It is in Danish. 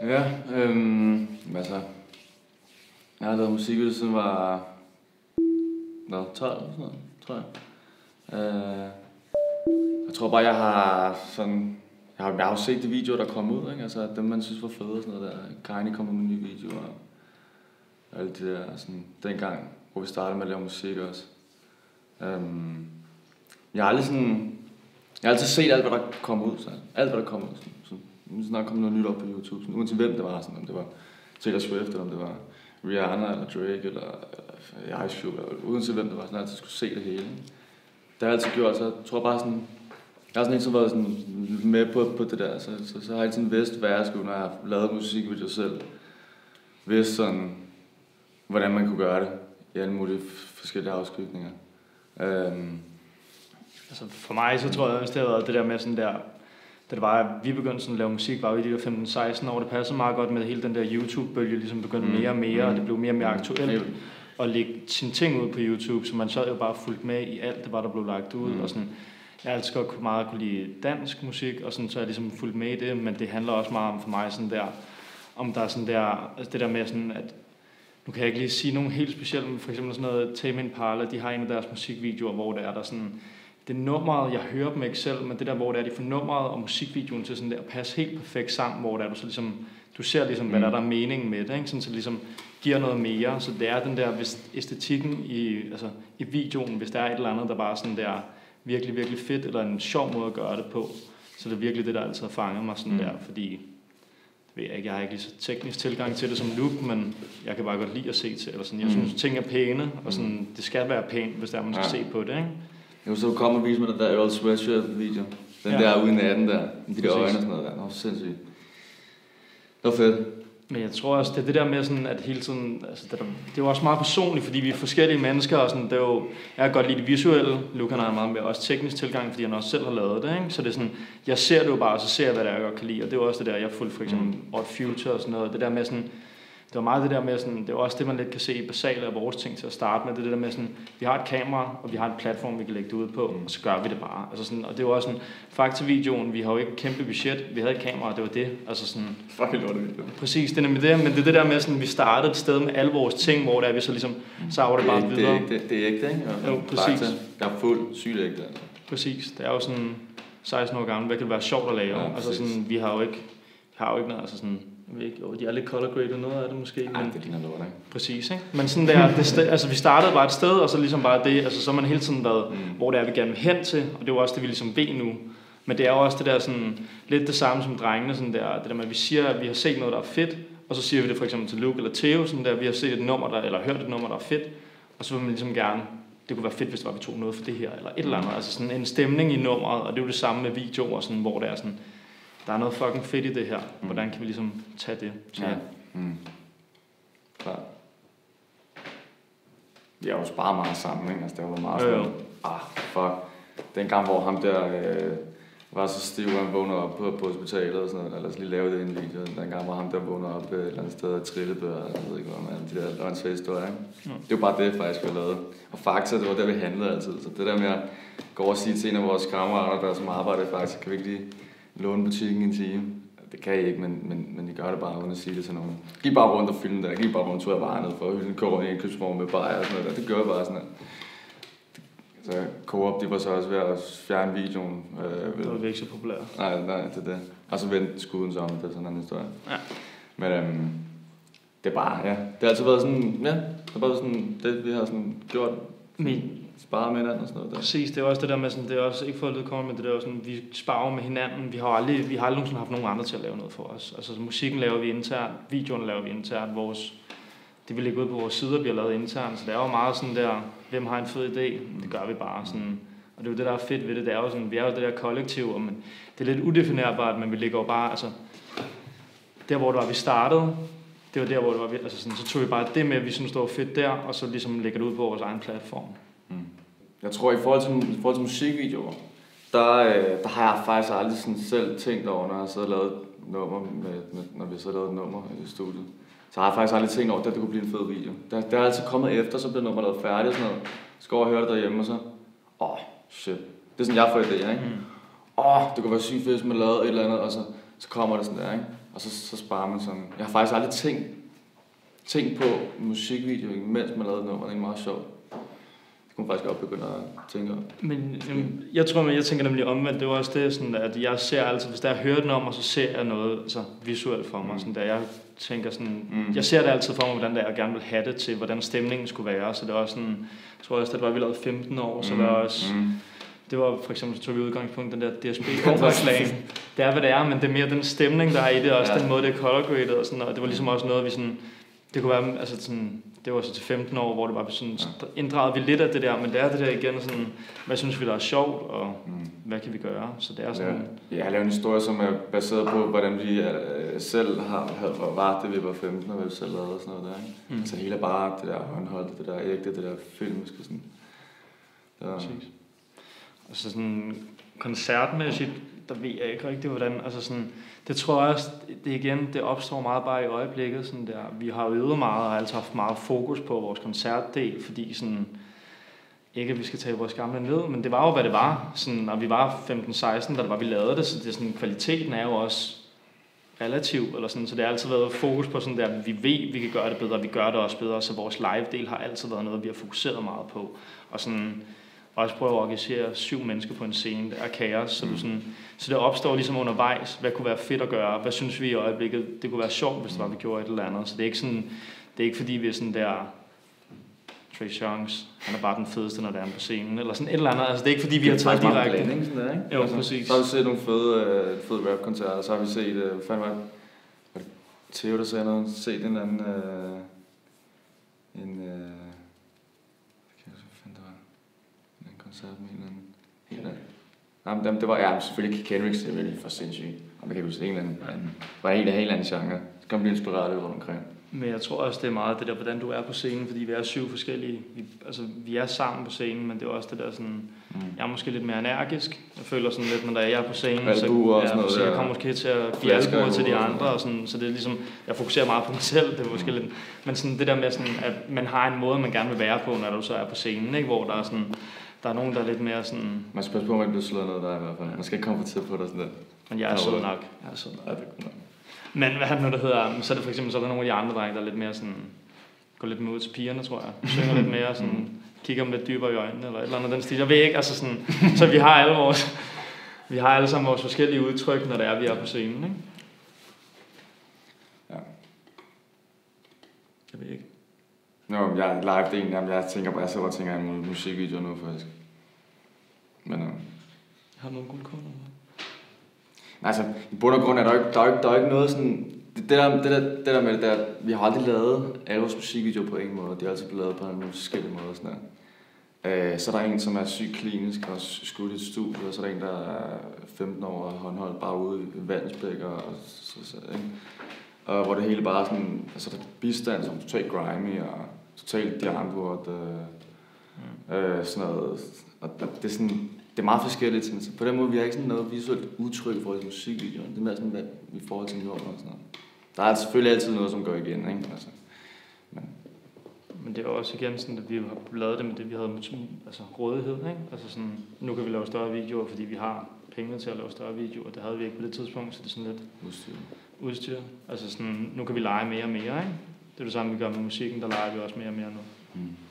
Ja, altså, jeg har lavet musik, siden var 12 eller sådan noget, tror jeg. Jeg tror bare, jeg har sådan... Jeg har jo set de videoer, der kom ud, ikke? Altså dem, man synes var fede og sådan noget der. Kaini kom med nye videoer og alt det der, sådan dengang, hvor vi startede med at lave musik også. Jeg har altid set alt, hvad der kom ud, så alt, hvad der kom ud. Så snart kom noget nyt op på YouTube, sådan, uanset hvem det var, sådan, om det var Taylor Swift, eller om det var Rihanna, eller Drake, eller Ice Cube, eller uanset hvem det var, sådan altid skulle se det hele. Det har jeg altid gjort, så jeg tror bare sådan, jeg har sådan ikke så været sådan med på det der, så har jeg altid vidst, hvad jeg skulle, når jeg har lavet musikvideo selv. Vidst sådan, hvordan man kunne gøre det i alle mulige forskellige afskygninger. Altså for mig, så tror jeg også, det har været det der med sådan der, da det var, at vi begyndte sådan at lave musik, var vi i de der 15-16 år, det passede meget godt med hele den der YouTube-bølge, ligesom begyndte mere og mere, og det blev mere og mere aktuelt at lægge sine ting ud på YouTube, så man så jo bare fulgt med i alt det, der blev lagt ud, og sådan. Jeg har altid godt meget kunne lide dansk musik, og sådan, så er jeg ligesom fulgt med i det, men det handler også meget om for mig sådan der, om der er sådan der, altså det der med sådan, at nu kan jeg ikke lige sige nogen helt specielt, men for eksempel sådan noget Tame Impala, de har en af deres musikvideoer, hvor det er der sådan, det nummeret, jeg hører dem ikke selv, men det der, hvor det er, de får nummeret og musikvideoen til sådan der, passe helt perfekt sammen, hvor det er, du så ligesom, du ser ligesom, hvad der er meningen med det, ikke? Sådan, så det ligesom giver noget mere, så det er den der, hvis æstetikken i videoen, hvis der er et eller andet, der bare sådan der, virkelig, virkelig fedt, eller en sjov måde at gøre det på. Så det er virkelig det, der altid har fanget mig sådan der, fordi det ved jeg ikke, jeg har ikke lige så teknisk tilgang til det som look, men jeg kan bare godt lide at se til, eller sådan. Jeg synes, ting er pæne, og sådan, det skal være pænt, hvis der man skal se på det, ikke? Jo, så kom og vise mig den der Earl Sweatshirt-video. Den der ude i natten der, de der øjne og sådan noget der. Det var sindssygt. Det var fedt. Men jeg tror også, det er det der med sådan, at hele tiden, altså det er jo også meget personligt, fordi vi er forskellige mennesker, og sådan, det er jo, jeg kan godt lide det visuelle, Luca har meget mere også teknisk tilgang, fordi han også selv har lavet det, ikke? Så det er sådan, jeg ser det jo bare, og så ser jeg, hvad det er, jeg godt kan lide, og det er jo også det der, jeg fulgte for eksempel Odd Future og sådan noget, det der med sådan, det var meget det der med sådan, det er også det, man lidt kan se i basale af vores ting til at starte med, det der med sådan, vi har et kamera, og vi har en platform, vi kan lægge det ud på, og så gør vi det bare. Altså sådan, og det er jo også sådan, fakta-videoen, vi har jo ikke kæmpe budget, vi havde et kamera, og det var det. Altså sådan, fucking lortevideo. Præcis, det er nemlig det, men det er det der med sådan, vi startede et sted med alle vores ting, hvor der er vi så ligesom, så var det bare videre. Det er ægte, ikke? Jo, præcis. Jeg er fuld sygt ægte, altså. Præcis, det er jo sådan 16 år gammel, hvad kan det være sjovt at lave? Ja, altså sådan, vi har jo ikke noget, altså sådan, jeg ved ikke, jo, de er lidt color graded, noget af det måske. Nej, det ligner lort, ikke? Præcis, ikke? Men sådan der, altså vi startede bare et sted, og så ligesom bare det, altså så har man hele tiden været, hvor det er, vi gerne vil hen til, og det er jo også det, vi ligesom ved nu. Men det er jo også det der sådan, lidt det samme som drengene, sådan der, det der med, at vi siger, at vi har set noget, der er fedt, og så siger vi det for eksempel til Luke eller Theo, sådan der, vi har set et nummer, eller hørt et nummer, der er fedt, og så vil man ligesom gerne, det kunne være fedt, hvis det var, vi tog noget for det her, eller et eller andet, altså sådan en stemning i nummeret, og det er jo det samme med videoer, sådan, hvor det er sådan, der er noget fucking fedt i det her. Hvordan kan vi ligesom tage det? Ja. Klar. Vi har jo sparet meget sammen, ikke? Altså, det var meget sådan, fuck. Den gang, hvor ham der var så stiv, han vågnede op på hospitalet og sådan noget. Lad os lige lave det i en video. Den gang, hvor ham der vågnede op et eller andet sted og trillebør, jeg ved ikke hvad, man, de der løgnsvæge historier, ikke? Det var bare det, faktisk, vi har lavet. Og Fakta, det var der, vi handlede altid. Så det der med at gå og sige til en af vores kammerater, der som arbejder faktisk, kan vi ikke lige låne butikken i en time? Det kan I ikke, men I gør det bare uden at sige det til nogen. Giv bare rundt og filme det, giv bare rundt og bare ned for at hylde en i en købsform med bajer og sådan noget. Det gør jeg bare sådan noget. Så Coop, de var så også ved at fjerne videoen. Det var ikke så populært. Nej, det er det. Og så vendte skuden så om, det er sådan en historie. Ja. Men det er bare, ja. Det har altid været sådan, ja, det har bare sådan, det vi har sådan gjort. Sparer med hinanden og sådan noget der. Præcis, det er også det der med sådan, det er også ikke for at komme med det der sådan, vi sparer med hinanden. Vi har aldrig nogensinde haft nogen andre til at lave noget for os. Altså musikken laver vi internt, videoen laver vi internt, det vi lægger ud på vores sider bliver lavet internt, så det er jo meget sådan der, hvem har en fed idé, det gør vi bare sådan. Og det er jo det der er fedt ved det, det er jo sådan, vi er jo det der kollektiv, men det er lidt udefinerbart, men vi ligger jo bare, altså der hvor det var vi startede, det var der hvor det var, altså sådan, så tog vi bare det med, vi synes det var fedt der, og så ligesom lægger det ud på vores egen platform. Jeg tror i forhold til musikvideoer, der har jeg faktisk aldrig sådan selv tænkt over, når jeg så lavet nummer når vi så lavede et nummer i studiet. Så har jeg faktisk aldrig tænkt over, at det kunne blive en fed video. Det er altid kommet efter, så bliver nummeret lavet færdigt og sådan noget. Så går jeg og hører det derhjemme og så, shit. Det er sådan, jeg får idéer, ikke? Det kunne være sygt fedt, hvis man lavede et eller andet, og så kommer det sådan der, ikke? Og så sparer man sådan. Jeg har faktisk aldrig tænkt på musikvideo, mens man lavede nummer. Det er meget sjovt. Det kunne man faktisk godt begynde at tænke om. Men jeg tænker nemlig omvendt. Det var også det, sådan, at jeg ser altid, hvis der er hørt nummer, så ser jeg noget altså, visuelt for mig. Sådan der. Jeg tænker sådan, jeg ser det altid for mig, hvordan jeg gerne vil have det til, hvordan stemningen skulle være. Så det var sådan, jeg tror også, at vi lavede 15 år, så var også... Det var for eksempel, så tog vi udgangspunkt den der DSB-overslag. Det er, hvad det er, men det er mere den stemning, der er i det, og også den måde, det er color-graded og sådan, og det var ligesom også noget, vi sådan, det kunne være, altså sådan, det var så til 15 år, hvor det var sådan, inddragede vi lidt af det der, men det er det der igen sådan, hvad synes vi, der er sjovt, og hvad kan vi gøre, så det er sådan... Ja, jeg har lavet en historie, som er baseret på, hvordan vi selv var det, vi var 15, og vi selv lavede og sådan noget der, ikke? Altså hele bare det der håndholdt, det der ægte, det der filmiske, sådan. Præcis. Og så sådan koncertmæssigt, der ved jeg ikke rigtig hvordan, altså sådan, det tror jeg også, det opstår meget bare i øjeblikket, sådan der, vi har øvet meget og har altid haft meget fokus på vores koncertdel, fordi sådan, ikke at vi skal tage vores gamle ned, men det var jo hvad det var, sådan, og vi var 15-16, da det var vi lavede det, så det sådan, kvaliteten er jo også relativ, eller sådan, så det har altid været fokus på sådan der, vi ved, vi kan gøre det bedre, vi gør det også bedre, så vores live-del har altid været noget, vi har fokuseret meget på, og sådan, også prøve at organisere 7 mennesker på en scene, det er kaos, så det opstår ligesom undervejs, hvad kunne være fedt at gøre, hvad synes vi i øjeblikket, det kunne være sjovt, hvis det var, vi gjorde et eller andet, så det er ikke sådan, det er ikke fordi vi er sådan der, Trey Songz, han er bare den fedeste, når det er på scenen, eller sådan et eller andet, altså det er ikke fordi vi har taget direkte. Det er sådan der, ikke? Jo, altså, præcis. Så har vi set nogle fede rap-koncerter, så har vi set, hvad fanden var det Theo, der sagde noget, set en anden, koncert med en eller anden helt anden. Jamen, det var selvfølgelig Kendrick, det er virkelig for sindssygt. Og det kan huske en eller anden, var en helt anden genre. Så kan man blive inspireret lidt rundt omkring. Men jeg tror også, det er meget det der, hvordan du er på scenen, fordi vi er 7 forskellige. Vi er sammen på scenen, men det er også det der sådan, jeg er måske lidt mere energisk. Jeg føler sådan lidt, når jeg er på scenen, så jeg kommer måske til at give albuer til de andre, og sådan, så det er ligesom, jeg fokuserer meget på mig selv, det er måske lidt, men sådan det der med sådan, at man har en måde, man gerne vil være på, når du så er på scenen, ikke? Hvor der er sådan, der er nogen, der er lidt mere sådan... Man skal passe på, at man bliver slået ned der i hvert fald. Man skal ikke komme for tæt på dig sådan der. Men jeg er sød nok. Men hvad er det nu, der hedder... Så er det for eksempel, så er der nogle af de andre drenge, der er lidt mere sådan... Går lidt mere ud til pigerne, tror jeg. Synger lidt mere sådan... Kigger dem lidt dybere i øjnene, eller et eller andet den stil. Jeg ved ikke, altså sådan... Så vi har alle vores... Vi har alle sammen vores forskellige udtryk, når det er, vi er på scenen, ikke? Ja. Jeg ved ikke. Nå, jeg er live-delen, jeg tænker bare, jeg sidder og tænker en musikvideo nu, faktisk. Men har du nogle guldkorn? Altså, i bund og grund er der er ikke noget sådan... Det der med det der, vi har aldrig lavet alle vores musikvideoer på en måde. De er altid blevet lavet på en forskellig måde. Sådan der. Så er der en, som er sygt klinisk og skudt i et studie, og så er der en, der er 15 år og håndholdt bare ude i vandspæk og ikke? Og hvor det hele bare sådan... Altså, der er bistand som totalt grimy og totalt diamant, sådan noget. Og det er sådan... Det er meget forskelligt. Så på den måde, vi har ikke sådan noget visuelt udtryk i forhold til musikvideoen. Det er mere sådan, hvad vi i forhold til nummer og sådan noget. Der er selvfølgelig altid noget, som går igen, ikke? Altså, men det er også igen sådan, at vi har lavet det med det, vi havde altså rådighed, ikke? Altså sådan, nu kan vi lave større videoer, fordi vi har penge til at lave større videoer. Det havde vi ikke på det tidspunkt, så det er sådan lidt udstyr. Altså sådan, nu kan vi lege mere og mere, ikke? Det er det samme, vi gør med musikken, der leger vi også mere og mere nu.